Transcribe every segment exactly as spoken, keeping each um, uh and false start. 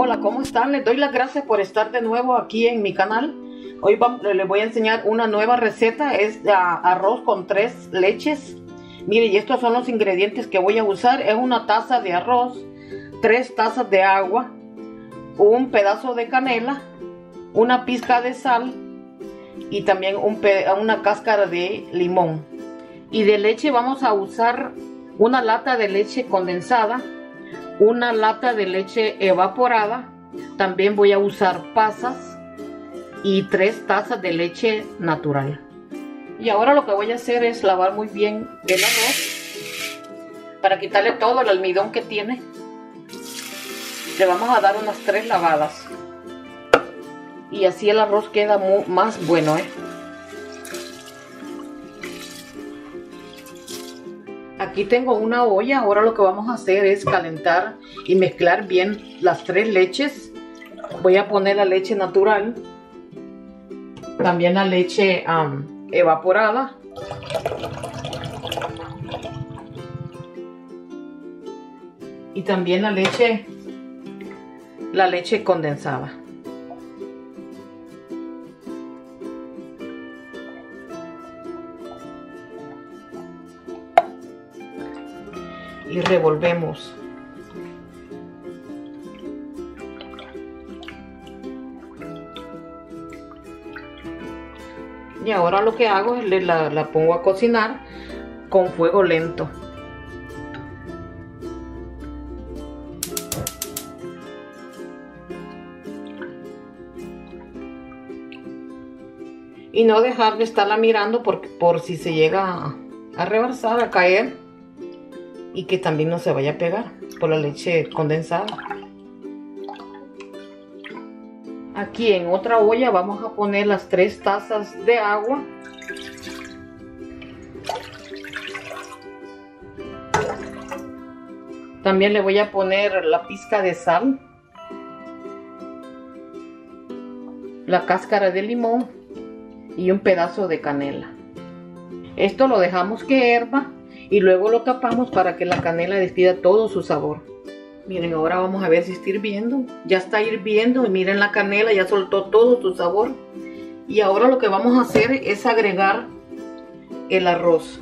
Hola, ¿cómo están? Les doy las gracias por estar de nuevo aquí en mi canal. Hoy vamos, les voy a enseñar una nueva receta. Es de arroz con tres leches. Mire, y estos son los ingredientes que voy a usar. Es una taza de arroz, tres tazas de agua, un pedazo de canela, una pizca de sal y también un una cáscara de limón. Y de leche vamos a usar una lata de leche condensada, una lata de leche evaporada, también voy a usar pasas y tres tazas de leche natural. Y ahora lo que voy a hacer es lavar muy bien el arroz para quitarle todo el almidón que tiene. Le vamos a dar unas tres lavadas y así el arroz queda muy, más bueno, ¿eh? Aquí tengo una olla. Ahora lo que vamos a hacer es calentar y mezclar bien las tres leches. Voy a poner la leche natural, también la leche um, evaporada y también la leche la leche condensada. Y revolvemos. Y ahora lo que hago es le, la, la pongo a cocinar con fuego lento. Y no dejar de estarla mirando por, por si se llega a, a rebasar, a caer. Y que también no se vaya a pegar por la leche condensada. Aquí en otra olla vamos a poner las tres tazas de agua. También le voy a poner la pizca de sal, la cáscara de limón y un pedazo de canela. Esto lo dejamos que hierva y luego lo tapamos para que la canela despida todo su sabor. Miren, ahora vamos a ver si está hirviendo. Ya está hirviendo y miren, la canela ya soltó todo su sabor. Y ahora lo que vamos a hacer es agregar el arroz.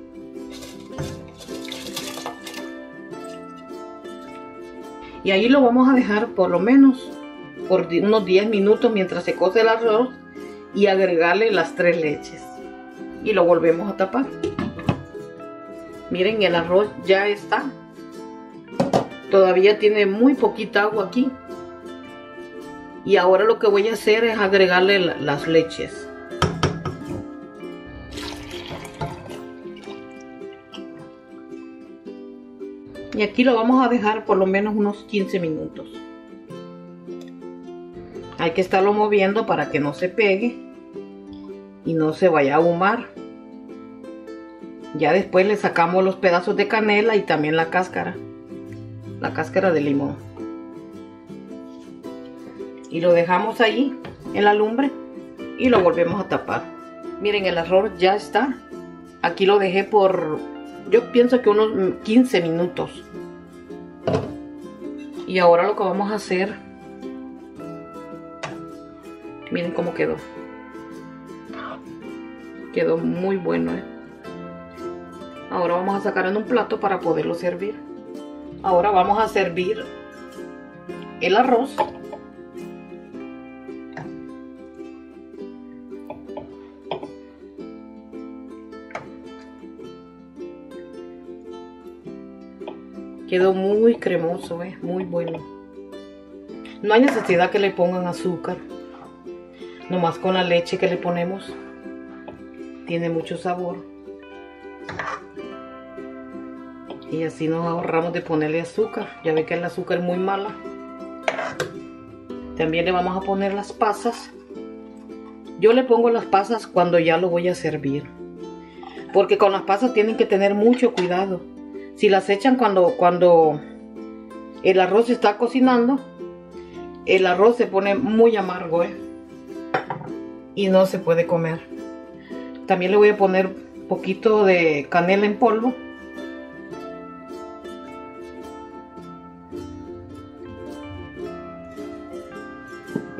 Y ahí lo vamos a dejar por lo menos por unos diez minutos mientras se cose el arroz y agregarle las tres leches. Y lo volvemos a tapar. Miren, el arroz ya está. Todavía tiene muy poquita agua aquí. Y ahora lo que voy a hacer es agregarle las leches. Y aquí lo vamos a dejar por lo menos unos quince minutos. Hay que estarlo moviendo para que no se pegue y no se vaya a ahumar. Ya después le sacamos los pedazos de canela y también la cáscara, la cáscara de limón. Y lo dejamos ahí en la lumbre y lo volvemos a tapar. Miren, el arroz ya está. Aquí lo dejé por, yo pienso que unos quince minutos. Y ahora lo que vamos a hacer, miren cómo quedó. Quedó muy bueno, ¿eh? Ahora vamos a sacar en un plato para poderlo servir. Ahora vamos a servir el arroz. Quedó muy cremoso, ¿eh? Muy bueno. No hay necesidad que le pongan azúcar. Nomás con la leche que le ponemos tiene mucho sabor. Y así nos ahorramos de ponerle azúcar. Ya ve que el azúcar es muy mala. También le vamos a poner las pasas. Yo le pongo las pasas cuando ya lo voy a servir. Porque con las pasas tienen que tener mucho cuidado. Si las echan cuando, cuando el arroz se está cocinando, el arroz se pone muy amargo, ¿eh? Y no se puede comer. También le voy a poner un poquito de canela en polvo.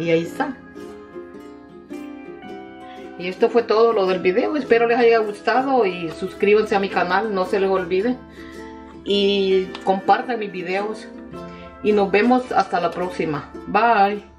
Y ahí está. Y esto fue todo lo del video. Espero les haya gustado y suscríbanse a mi canal, no se les olvide. Y compartan mis videos. Y nos vemos hasta la próxima. Bye.